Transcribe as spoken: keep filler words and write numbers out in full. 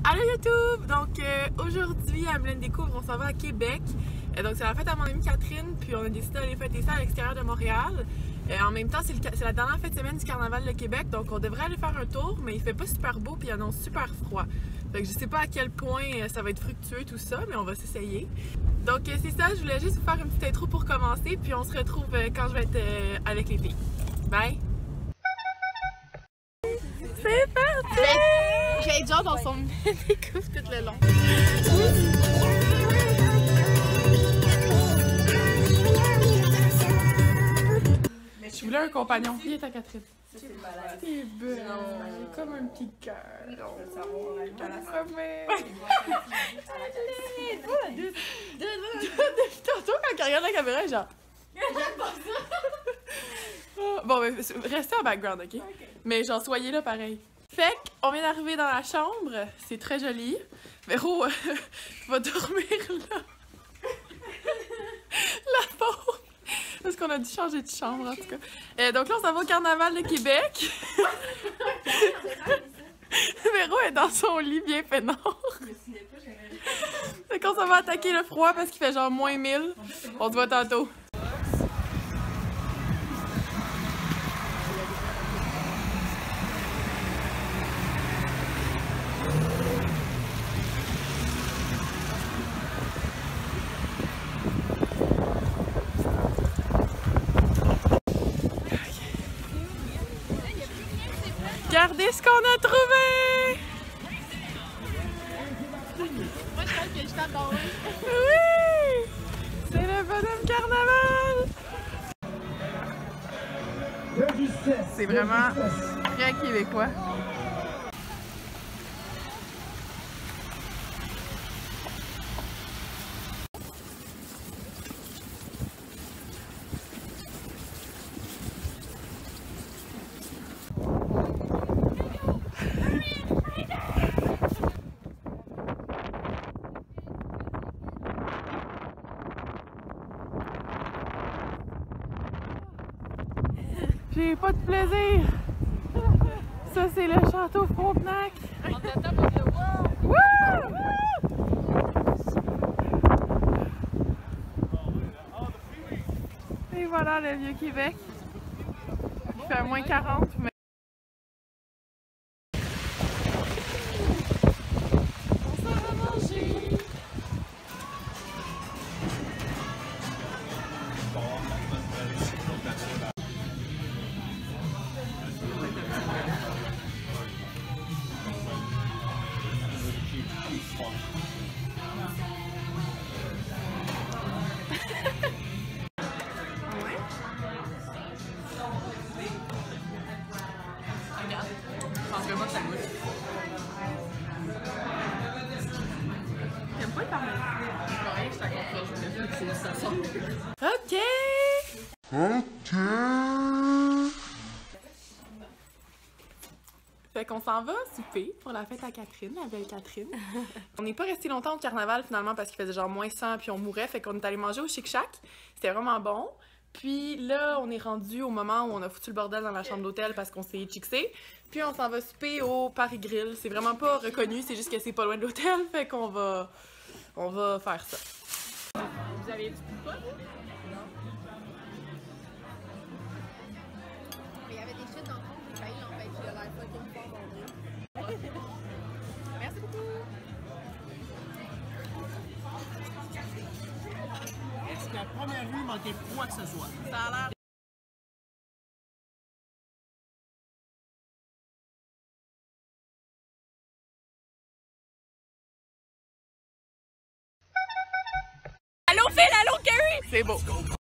Allô YouTube! Donc euh, aujourd'hui à Melaine Découvre, on s'en va à Québec. Euh, donc c'est la fête à mon amie Catherine, puis on a décidé d'aller fêter ça à l'extérieur de Montréal. Euh, en même temps, c'est la dernière fête de semaine du carnaval de Québec, donc on devrait aller faire un tour, mais il fait pas super beau puis il annonce super froid. Donc je sais pas à quel point euh, ça va être fructueux tout ça, mais on va s'essayer. Donc euh, c'est ça, je voulais juste vous faire une petite intro pour commencer, puis on se retrouve euh, quand je vais être euh, avec les filles. Bye! C'est parti! Je vais être genre dans son découvre tout le long. Je voulais un compagnon. Viens ta Catherine. T'es belle. Comme un petit cœur. Tantôt quand elle regarde la caméra, elle est genre. Bon, mais restez en background, ok? Mais genre, soyez là pareil. Fait qu'on vient d'arriver dans la chambre, c'est très joli. Véro euh, va dormir là. La pauvre! Parce qu'on a dû changer de chambre en tout cas. Euh, donc là, on s'en va au carnaval de Québec. Véro est dans son lit bien peinard. Fait qu'on s'en va attaquer le froid parce qu'il fait genre moins mille. On se voit tantôt. Regardez ce qu'on a trouvé! Moi, je pense que je t'adore. Oui! C'est le bonhomme carnaval! C'est vraiment très québécois. J'ai pas de plaisir. Ça, c'est le château Frontenac. On est top of the world. Wouh! Et voilà le vieux Québec. Il fait à moins quarante. Mais... On s'en va manger. Regarde, je pense vraiment que ça goûte. T'aimes pas le parmesan? Ouais, je t'accorde, je voulais fixer ça sort. Ok! Ok! Fait qu'on s'en va souper pour la fête à Catherine, la belle Catherine. On n'est pas resté longtemps au carnaval finalement parce qu'il faisait genre moins cent puis on mourait, fait qu'on est allé manger au Chic Shack. C'était vraiment bon. Puis là, on est rendu au moment où on a foutu le bordel dans la chambre d'hôtel parce qu'on s'est chixé. Puis on s'en va souper au Paris Grill. C'est vraiment pas reconnu, c'est juste que c'est pas loin de l'hôtel, fait qu'on va... on va faire ça. Vous avez du pot? Il y avait des chutes dans le fond, j'ai failli l'empêcher. Il a l'air fucking fort, André. Merci beaucoup. Est-ce que la première rue manquait quoi que ce soit? Ça a l'air Allô Phil, allô Carrie! C'est beau.